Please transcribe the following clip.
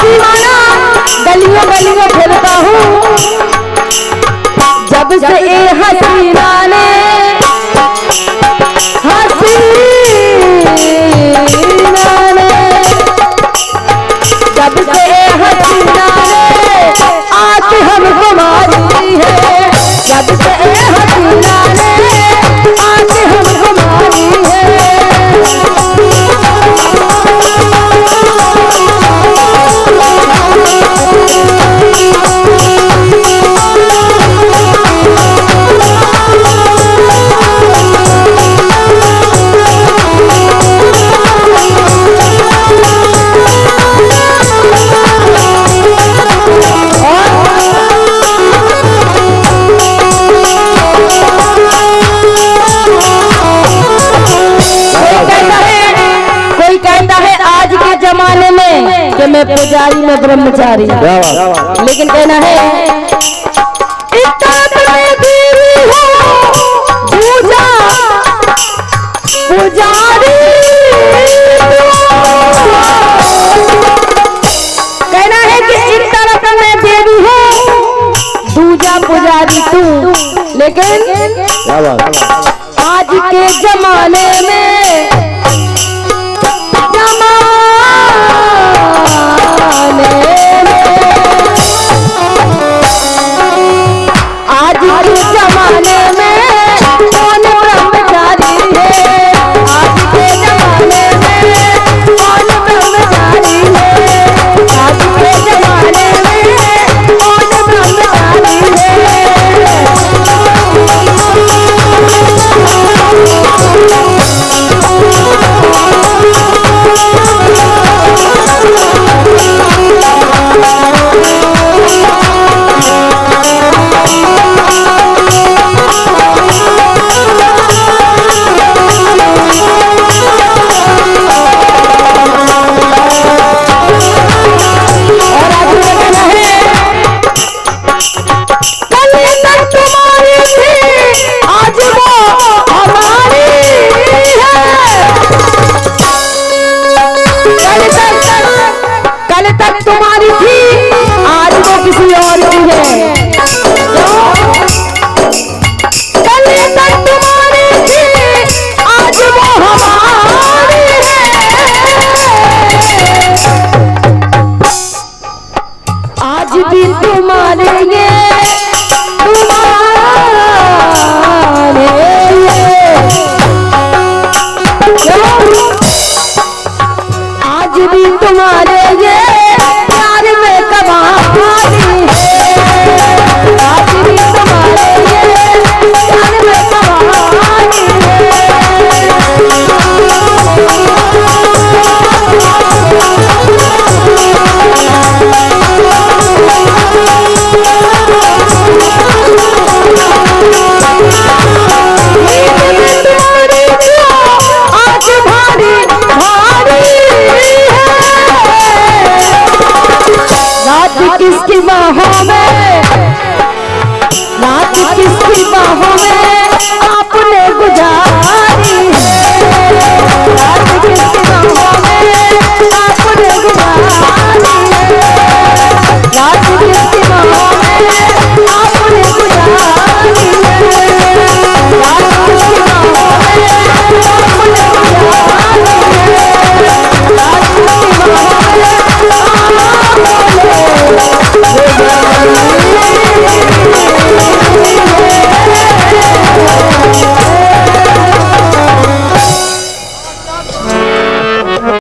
दीवाना गलियों गलियों फिरता हूँ, जब से ये हसीना ने जब से ये हसीना ने आके हमको मारी है, जब से ये हसीना ने आके हमको मारी है। जमाने में कि मैं पुजारी में ब्रह्मचारी, लेकिन कहना है पुजारी, कहना है कि एक तरफ मैं देवी हूँ, दूजा पुजारी तू। लेकिन आज के जमाने में तुम्हारी थी, आज वो किसी और की है। कल तक तुम्हारी थी, आज वो हमारी है। आज भी तुम्हारे ये आज भी तुम्हारे ये प्यार में कबाली है, आज भी तुम्हारे ये प्यार में कबाली है। आज भारी भारी किसकी